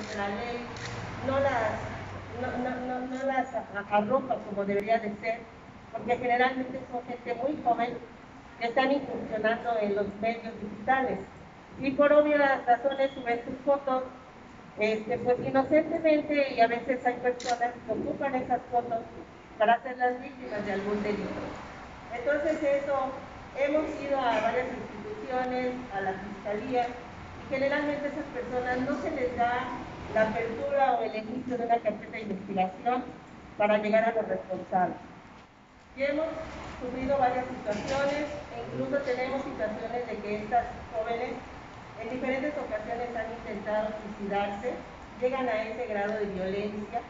porque la ley no las arropa como debería de ser, porque generalmente son gente muy joven que están incursionando en los medios digitales y por obvias razones suben sus fotos pues inocentemente, y a veces hay personas que ocupan esas fotos para ser las víctimas de algún delito. Entonces eso, hemos ido a varias instituciones, a la fiscalía, y generalmente a esas personas no se les da la apertura o el inicio de una carpeta de investigación para llegar a los responsables. Y hemos sufrido varias situaciones, e incluso tenemos situaciones de que estas jóvenes en diferentes ocasiones han intentado suicidarse, llegan a ese grado de violencia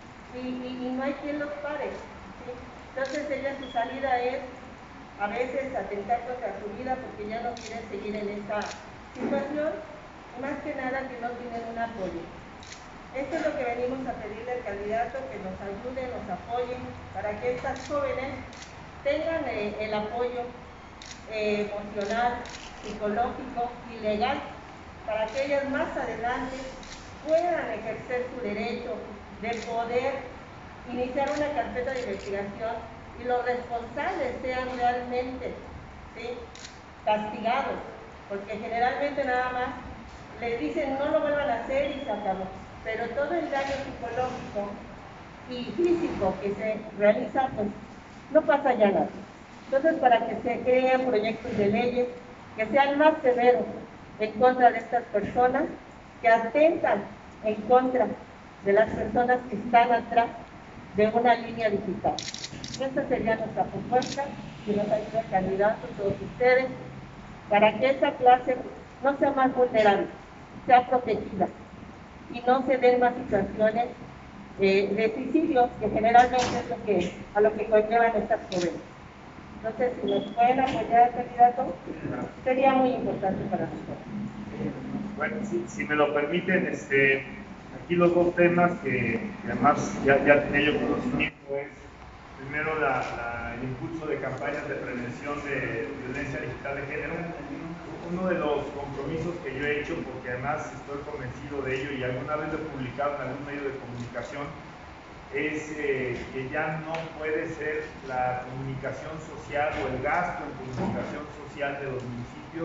y no hay quien los pare, ¿sí? Entonces ella, su salida es a veces atentar contra su vida porque ya no quieren seguir en esta situación, más que nada que no tienen un apoyo. Esto es lo que venimos a pedirle al candidato, que nos ayude, nos apoye, para que estas jóvenes tengan el apoyo emocional, psicológico y legal, para que ellas más adelante puedan ejercer su derecho de poder iniciar una carpeta de investigación y los responsables sean realmente, ¿sí?, castigados, porque generalmente nada más les dicen no lo vuelvan a hacer y se acabó, pero todo el daño psicológico y físico que se realiza, pues no pasa ya nada. Entonces, para que se creen proyectos de leyes que sean más severos en contra de estas personas, que atentan en contra de las personas que están atrás de una línea digital. Esta sería nuestra propuesta, que nos ayude el candidato, todos ustedes, para que esa clase no sea más vulnerable, sea protegida y no se den más situaciones de suicidio, que generalmente es a lo que conllevan estas jóvenes. Entonces, si nos pueden apoyar, candidato, sería muy importante para nosotros. Bueno, si me lo permiten, aquí los dos temas que además ya tenía yo conocimiento es, primero, el impulso de campañas de prevención de violencia digital de género. Uno de los compromisos que yo he hecho, porque además estoy convencido de ello y alguna vez lo he publicado en algún medio de comunicación, es que ya no puede ser la comunicación social o el gasto en comunicación social de los municipios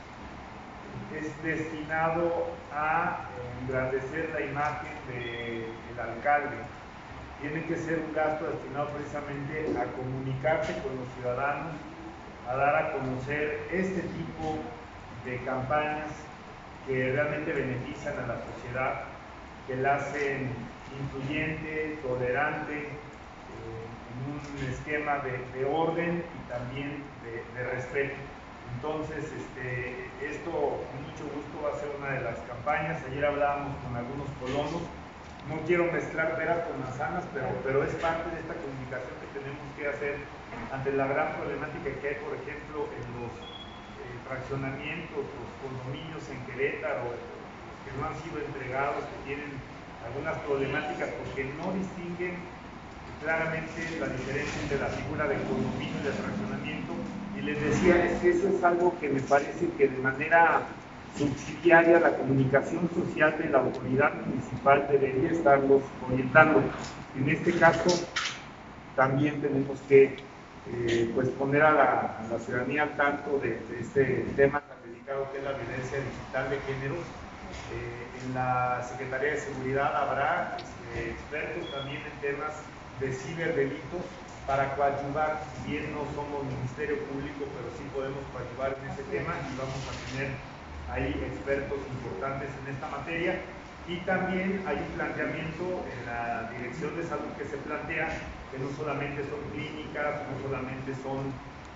es destinado a engrandecer la imagen del alcalde. Tiene que ser un gasto destinado precisamente a comunicarse con los ciudadanos, a dar a conocer este tipo de campañas que realmente benefician a la sociedad, que la hacen incluyente, tolerante, en un esquema de orden y también de respeto. Entonces, esto con mucho gusto va a ser una de las campañas. Ayer hablábamos con algunos colonos. No quiero mezclar peras con manzanas, pero es parte de esta comunicación que tenemos que hacer ante la gran problemática que hay, por ejemplo, en los fraccionamientos, los condominios en Querétaro, que no han sido entregados, que tienen algunas problemáticas porque no distinguen claramente la diferencia entre la figura del condominio y del fraccionamiento. Y les decía, es que eso es algo que me parece que de manera subsidiaria la comunicación social de la autoridad municipal debería estarlos orientando. En este caso, también tenemos que pues poner a la ciudadanía al tanto de este tema tan delicado que es la violencia digital de género. En la Secretaría de Seguridad habrá expertos también en temas de ciberdelitos para coadyuvar. Si bien no somos Ministerio Público, pero sí podemos coadyuvar en ese tema y vamos a tener ahí expertos importantes en esta materia. Y también hay un planteamiento en la Dirección de Salud que se plantea que no solamente son clínicas, no solamente son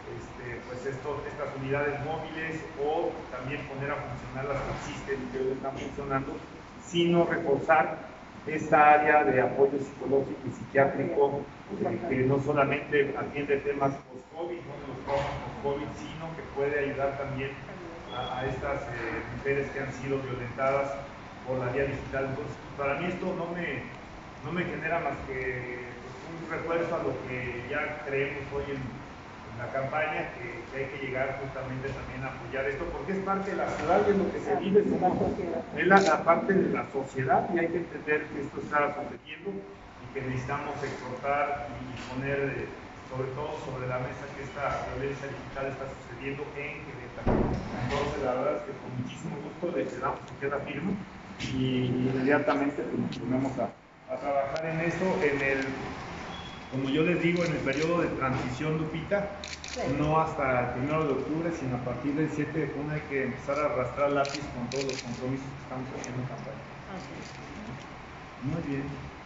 estas unidades móviles, o también poner a funcionar las que existen y que hoy están funcionando, sino reforzar esta área de apoyo psicológico y psiquiátrico que no solamente atiende temas post-COVID, no los traumas post-COVID, sino que puede ayudar también a estas mujeres que han sido violentadas por la vía digital. Entonces, para mí esto no me genera más que un refuerzo a lo que ya creemos hoy en la campaña, que hay que llegar justamente también a apoyar esto, porque es parte de la ciudad y es lo que se vive, es la parte de la sociedad, y hay que entender que esto está sucediendo y que necesitamos exhortar y poner sobre todo sobre la mesa que esta violencia digital está sucediendo en Querétaro. Entonces la verdad es que con muchísimo gusto le damos aquí la firma y inmediatamente pues, nos ponemos a trabajar en esto, como yo les digo, en el periodo de transición, Lupita, no hasta el 1 de octubre, sino a partir del 7 de junio hay que empezar a arrastrar lápiz con todos los compromisos que estamos haciendo en campaña. Muy bien.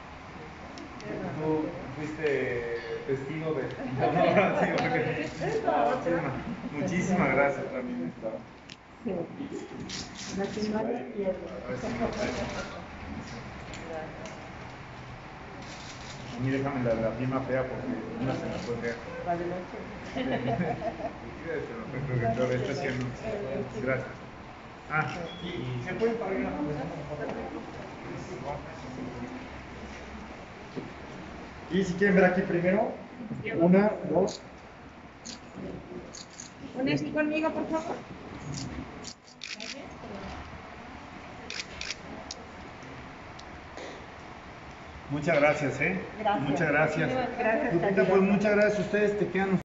Tú fuiste testigo de... Muchísimas gracias también. A mí déjame la firma fea porque una se me puede ver. Gracias. ¿Y se pueden parar una foto, por favor? Y si quieren ver aquí primero, 1, 2. Una aquí conmigo, por favor. Muchas gracias, Gracias. Muchas gracias. Gracias, Lupita, pues muchas gracias a ustedes, te quedan